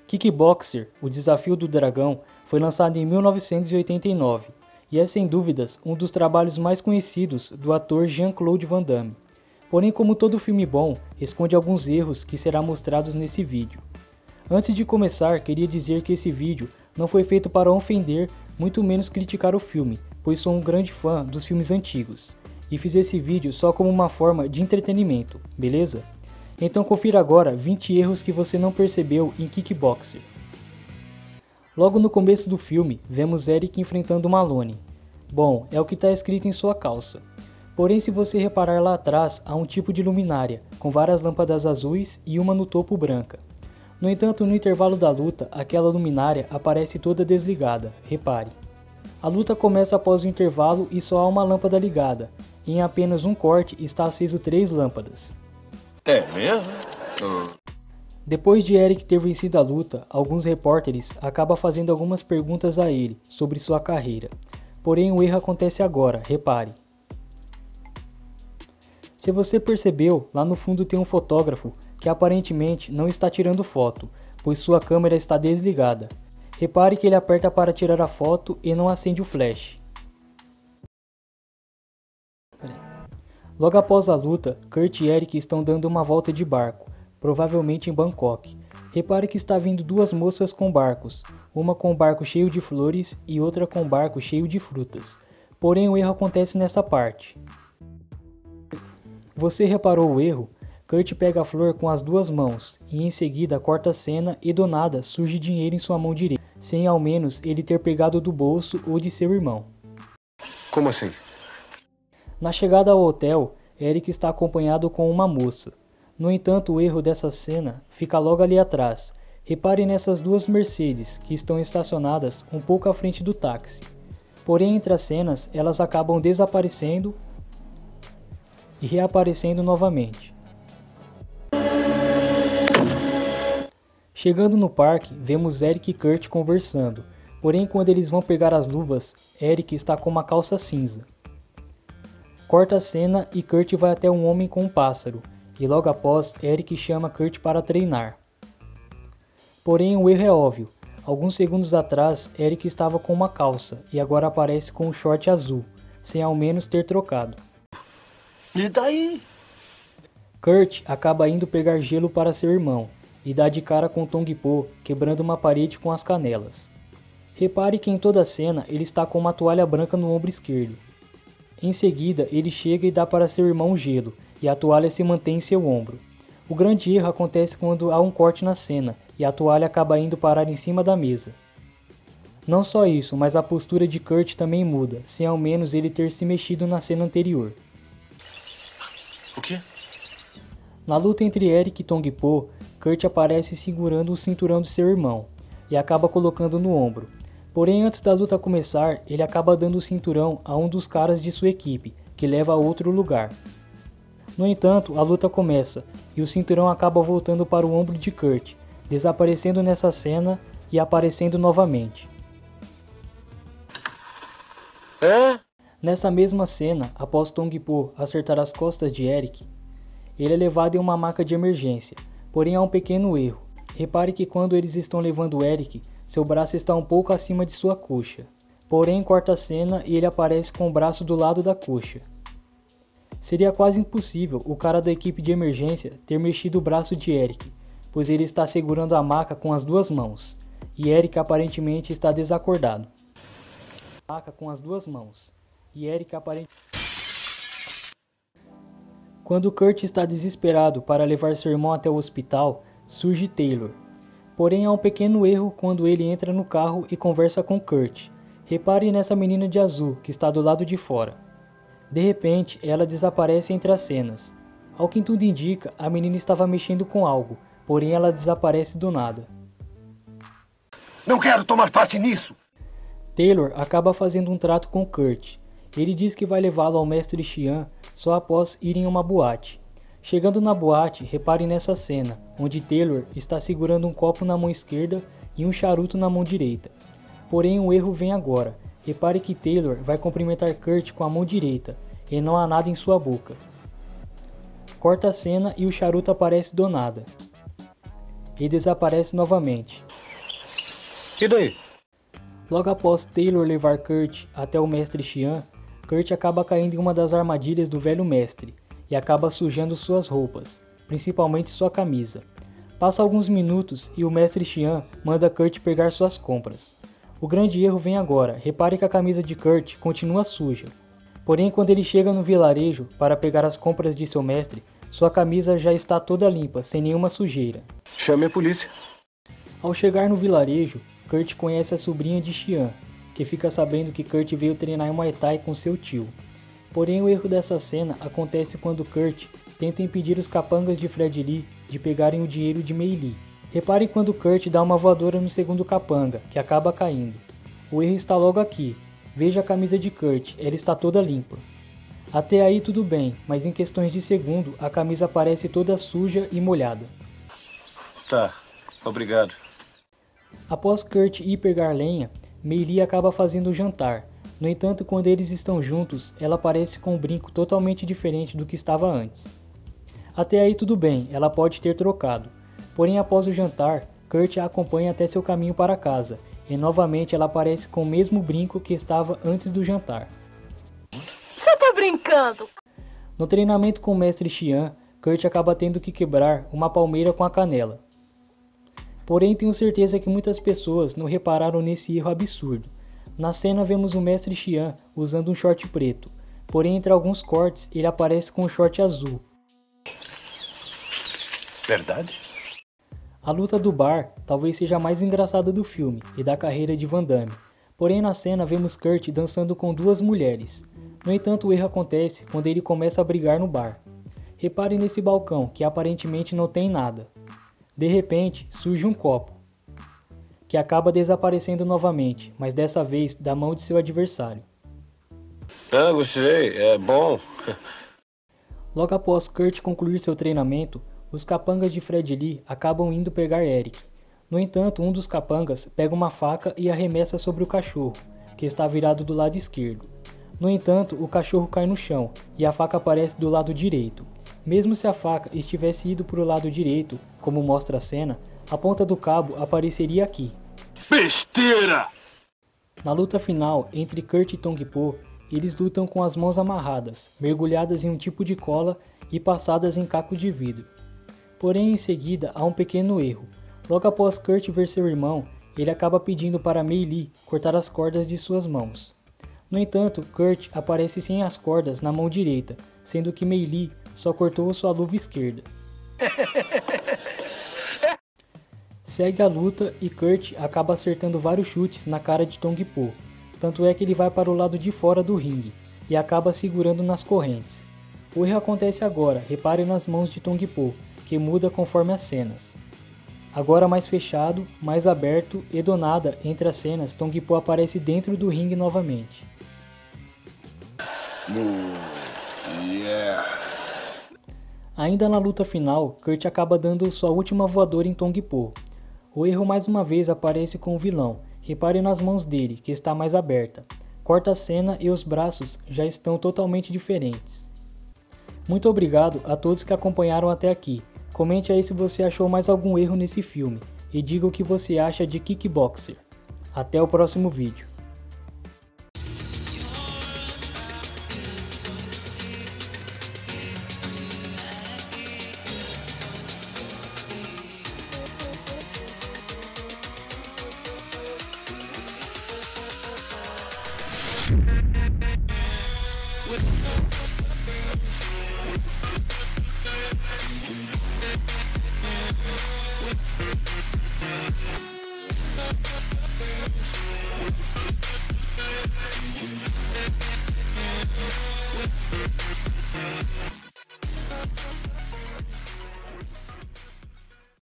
Kickboxer, o Desafio do Dragão, foi lançado em 1989 e é sem dúvidas um dos trabalhos mais conhecidos do ator Jean-Claude Van Damme. Porém, como todo filme bom, esconde alguns erros que serão mostrados nesse vídeo. Antes de começar, queria dizer que esse vídeo não foi feito para ofender, muito menos criticar o filme, pois sou um grande fã dos filmes antigos, e fiz esse vídeo só como uma forma de entretenimento, beleza? Então confira agora 20 erros que você não percebeu em Kickboxer. Logo no começo do filme, vemos Eric enfrentando Malone. Bom, é o que está escrito em sua calça. Porém, se você reparar lá atrás, há um tipo de luminária, com várias lâmpadas azuis e uma no topo branca. No entanto, no intervalo da luta, aquela luminária aparece toda desligada, repare. A luta começa após o intervalo e só há uma lâmpada ligada. Em apenas um corte está aceso 3 lâmpadas. É mesmo? Depois de Eric ter vencido a luta, alguns repórteres acabam fazendo algumas perguntas a ele sobre sua carreira. Porém, o erro acontece agora, repare. Se você percebeu, lá no fundo tem um fotógrafo que aparentemente não está tirando foto, pois sua câmera está desligada. Repare que ele aperta para tirar a foto e não acende o flash. Logo após a luta, Kurt e Eric estão dando uma volta de barco, provavelmente em Bangkok. Repare que está vindo 2 moças com barcos, uma com um barco cheio de flores e outra com um barco cheio de frutas. Porém, o erro acontece nessa parte. Você reparou o erro? Kurt pega a flor com as 2 mãos e em seguida corta a cena e do nada surge dinheiro em sua mão direita, sem ao menos ele ter pegado do bolso ou de seu irmão. Como assim? Na chegada ao hotel, Eric está acompanhado com uma moça. No entanto, o erro dessa cena fica logo ali atrás. Repare nessas 2 Mercedes que estão estacionadas um pouco à frente do táxi. Porém, entre as cenas, elas acabam desaparecendo e reaparecendo novamente. Chegando no parque, vemos Eric e Kurt conversando. Porém, quando eles vão pegar as luvas, Eric está com uma calça cinza. Corta a cena e Kurt vai até um homem com um pássaro, e logo após, Eric chama Kurt para treinar. Porém, o erro é óbvio. Alguns segundos atrás, Eric estava com uma calça, e agora aparece com um short azul, sem ao menos ter trocado. E daí? Kurt acaba indo pegar gelo para seu irmão, e dá de cara com Tong Po, quebrando uma parede com as canelas. Repare que em toda a cena, ele está com uma toalha branca no ombro esquerdo. Em seguida, ele chega e dá para seu irmão gelo, e a toalha se mantém em seu ombro. O grande erro acontece quando há um corte na cena, e a toalha acaba indo parar em cima da mesa. Não só isso, mas a postura de Kurt também muda, sem ao menos ele ter se mexido na cena anterior. O quê? Na luta entre Eric e Tong Po, Kurt aparece segurando o cinturão de seu irmão, e acaba colocando no ombro. Porém, antes da luta começar, ele acaba dando o cinturão a um dos caras de sua equipe, que leva a outro lugar. No entanto, a luta começa, e o cinturão acaba voltando para o ombro de Kurt, desaparecendo nessa cena e aparecendo novamente. Nessa mesma cena, após Tong Po acertar as costas de Eric, ele é levado em uma maca de emergência, porém há um pequeno erro. Repare que quando eles estão levando Eric, seu braço está um pouco acima de sua coxa. Porém, corta a cena e ele aparece com o braço do lado da coxa. Seria quase impossível o cara da equipe de emergência ter mexido o braço de Eric, pois ele está segurando a maca com as 2 mãos, e Eric aparentemente está desacordado. Maca com as 2 mãos, e Eric aparentemente... Quando Kurt está desesperado para levar seu irmão até o hospital, surge Taylor. Porém, há um pequeno erro quando ele entra no carro e conversa com Kurt. Repare nessa menina de azul que está do lado de fora. De repente, ela desaparece entre as cenas. Ao que tudo indica, a menina estava mexendo com algo, porém ela desaparece do nada. Não quero tomar parte nisso! Taylor acaba fazendo um trato com Kurt. Ele diz que vai levá-lo ao mestre Xian só após irem a uma boate. Chegando na boate, repare nessa cena, onde Taylor está segurando um copo na mão esquerda e um charuto na mão direita. Porém, o erro vem agora. Repare que Taylor vai cumprimentar Kurt com a mão direita, e não há nada em sua boca. Corta a cena e o charuto aparece do nada. E desaparece novamente. E daí? Logo após Taylor levar Kurt até o mestre Xian, Kurt acaba caindo em uma das armadilhas do velho mestre e acaba sujando suas roupas, principalmente sua camisa. Passa alguns minutos e o mestre Xian manda Kurt pegar suas compras. O grande erro vem agora, repare que a camisa de Kurt continua suja. Porém, quando ele chega no vilarejo para pegar as compras de seu mestre, sua camisa já está toda limpa, sem nenhuma sujeira. Chame a polícia. Ao chegar no vilarejo, Kurt conhece a sobrinha de Xian, que fica sabendo que Kurt veio treinar Muay Thai com seu tio. Porém, o erro dessa cena acontece quando Kurt tenta impedir os capangas de Fred Lee de pegarem o dinheiro de Mei Lee. Repare quando Kurt dá uma voadora no segundo capanga, que acaba caindo. O erro está logo aqui. Veja a camisa de Kurt, ela está toda limpa. Até aí tudo bem, mas em questões de segundo, a camisa aparece toda suja e molhada. Tá, obrigado. Após Kurt ir pegar lenha, Mei Lee acaba fazendo o jantar. No entanto, quando eles estão juntos, ela aparece com um brinco totalmente diferente do que estava antes. Até aí tudo bem, ela pode ter trocado. Porém, após o jantar, Kurt a acompanha até seu caminho para casa, e novamente ela aparece com o mesmo brinco que estava antes do jantar. Você tá brincando? No treinamento com o mestre Xian, Kurt acaba tendo que quebrar uma palmeira com a canela. Porém, tenho certeza que muitas pessoas não repararam nesse erro absurdo. Na cena vemos o mestre Xian usando um short preto, porém entre alguns cortes ele aparece com um short azul. Verdade? A luta do bar talvez seja a mais engraçada do filme e da carreira de Van Damme, porém na cena vemos Kurt dançando com duas mulheres. No entanto, o erro acontece quando ele começa a brigar no bar. Repare nesse balcão que aparentemente não tem nada. De repente, surge um copo, que acaba desaparecendo novamente, mas dessa vez da mão de seu adversário. Ah, gostei, é bom. Logo após Kurt concluir seu treinamento, os capangas de Fred Lee acabam indo pegar Eric. No entanto, um dos capangas pega uma faca e arremessa sobre o cachorro, que está virado do lado esquerdo. No entanto, o cachorro cai no chão e a faca aparece do lado direito. Mesmo se a faca estivesse ido para o lado direito, como mostra a cena, a ponta do cabo apareceria aqui. Besteira! Na luta final entre Kurt e Tong Po, eles lutam com as mãos amarradas, mergulhadas em um tipo de cola e passadas em cacos de vidro. Porém, em seguida, há um pequeno erro. Logo após Kurt ver seu irmão, ele acaba pedindo para Mei Lee cortar as cordas de suas mãos. No entanto, Kurt aparece sem as cordas na mão direita, sendo que Mei Lee só cortou sua luva esquerda. Segue a luta e Kurt acaba acertando vários chutes na cara de Tong Po, tanto é que ele vai para o lado de fora do ringue e acaba segurando nas correntes. O erro acontece agora, repare nas mãos de Tong Po, que muda conforme as cenas. Agora mais fechado, mais aberto e do nada, entre as cenas, Tong Po aparece dentro do ringue novamente. Yeah. Ainda na luta final, Kurt acaba dando sua última voadora em Tong Po. O erro mais uma vez aparece com o vilão, repare nas mãos dele, que está mais aberta. Corta a cena e os braços já estão totalmente diferentes. Muito obrigado a todos que acompanharam até aqui. Comente aí se você achou mais algum erro nesse filme e diga o que você acha de Kickboxer. Até o próximo vídeo. With